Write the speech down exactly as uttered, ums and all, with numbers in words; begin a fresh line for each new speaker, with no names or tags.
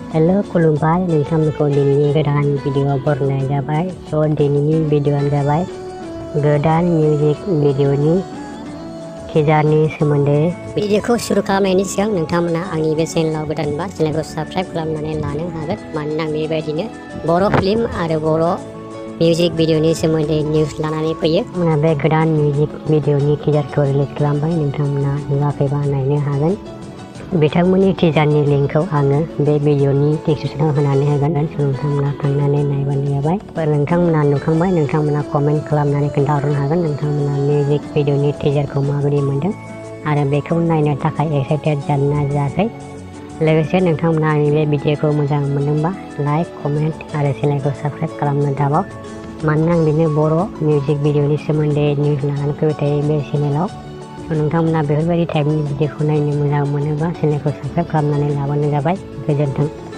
Halo खुलुमबाय नोंथांमोनखौ दिनैनि गोदान भिडिअ बरनाय जाबाय। स' दिनैनि भिडिअआनो जाबाय गोदान मिउजिक भिडिअनि टिजारनि सोमोन्दै। भिडिअखौ शुरु खालामनायनि सिगां नोंथांमोना आंनि बे चेनेलाव गोदानबा चेनेलखौ साबस्क्राइब खालामनानै लानो हागोन, मानोना बेबायदिनो बर' फिल्म आरो बर' मिउजिक भिडिअनि सोमोन्दै निउस लानानै फैयो। नोंथांमोना बे गोदान मिउजिक भिडिअनि टिजारखौ रिलिज खालामबाय, नोंथांमोना नुवाखैबा नायनो हागोन। बिथांमोननि टिजारनि लिंकखौ आङो बे भिडिअनि डिस्क्रिप्शनाव होनानै होगोन। नोंथांमोना थांनानै नायबानो जाबाय। नोंथांमोना नुखांबाय, नोंथांमोना कमेन्ट खालामनानै खोन्थाहरनो हागोन नोंथांमोना मिउजिक भिडिअनि टिजारखौ माबायदि मोनदों आरो बेखौ नायनो थाखाय एक्साइटेड जादोंना जायाखै। लोगोसे नोंथांमोना आंनि बे भिडिअखौ मोजां मोनदोंबा लाइक, कमेन्ट आरो चेनेलखौ साबस्क्राइब खालामनो दाबाव, मानोना आं बिदिनो बर' मिउजिक भिडिअनि सोमोन्दै निउस लानानै फैबाय थायो बे चेनेलाव। नोंथांमोना बेफोरबायदि टाइपनि भिडिअखौ नायनो मोजां मोनोबा चेनेलखौ साबस्क्राइब खालामनानै लाबानो जाबाय। गोजोन्थों।